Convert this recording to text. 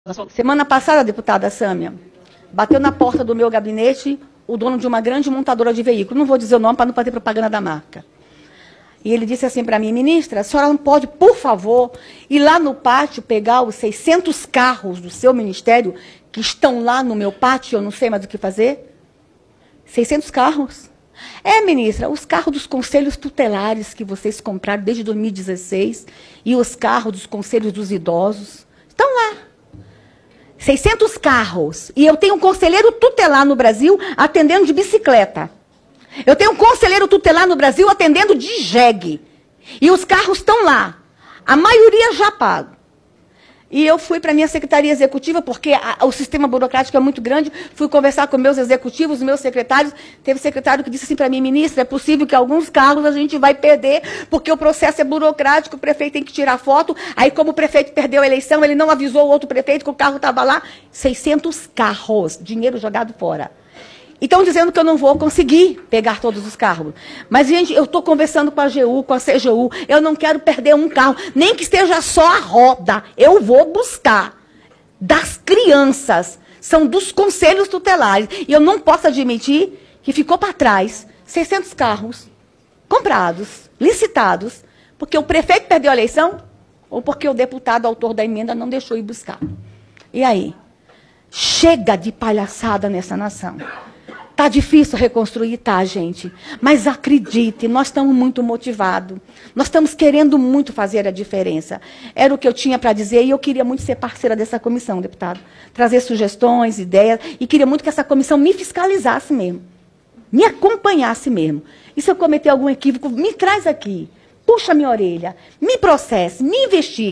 Semana passada, deputada Sâmia, bateu na porta do meu gabinete o dono de uma grande montadora de veículos. Não vou dizer o nome para não fazer propaganda da marca. E ele disse assim para mim: ministra, a senhora não pode, por favor, ir lá no pátio pegar os 600 carros do seu ministério que estão lá no meu pátio, eu não sei mais o que fazer? 600 carros? É, ministra, os carros dos conselhos tutelares que vocês compraram desde 2016 e os carros dos conselhos dos idosos estão lá. 600 carros. E eu tenho um conselheiro tutelar no Brasil atendendo de bicicleta. Eu tenho um conselheiro tutelar no Brasil atendendo de jegue. E os carros estão lá. A maioria já pago. E eu fui para a minha secretaria executiva, porque o sistema burocrático é muito grande, fui conversar com meus executivos, meus secretários. Teve secretário que disse assim para mim: ministra, é possível que alguns carros a gente vai perder, porque o processo é burocrático, o prefeito tem que tirar foto, aí como o prefeito perdeu a eleição, ele não avisou o outro prefeito que o carro estava lá. 600 carros, dinheiro jogado fora. E estão dizendo que eu não vou conseguir pegar todos os carros. Mas, gente, eu estou conversando com a AGU, com a CGU, eu não quero perder um carro, nem que esteja só a roda. Eu vou buscar das crianças, são dos conselhos tutelares. E eu não posso admitir que ficou para trás 600 carros comprados, licitados, porque o prefeito perdeu a eleição ou porque o deputado, autor da emenda, não deixou ir buscar. E aí? Chega de palhaçada nessa nação. Tá difícil reconstruir, tá, gente? Mas acredite, nós estamos muito motivados. Nós estamos querendo muito fazer a diferença. Era o que eu tinha para dizer e eu queria muito ser parceira dessa comissão, deputado. Trazer sugestões, ideias, e queria muito que essa comissão me fiscalizasse mesmo. Me acompanhasse mesmo. E se eu cometer algum equívoco, me traz aqui. Puxa minha orelha, me processe, me investigue.